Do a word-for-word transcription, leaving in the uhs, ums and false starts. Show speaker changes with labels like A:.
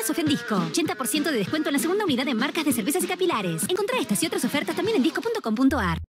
A: Ofertas Off en Disco. ochenta por ciento de descuento en la segunda unidad de marcas de cervezas y capilares. Encontrá estas y otras ofertas también en disco punto com punto ar.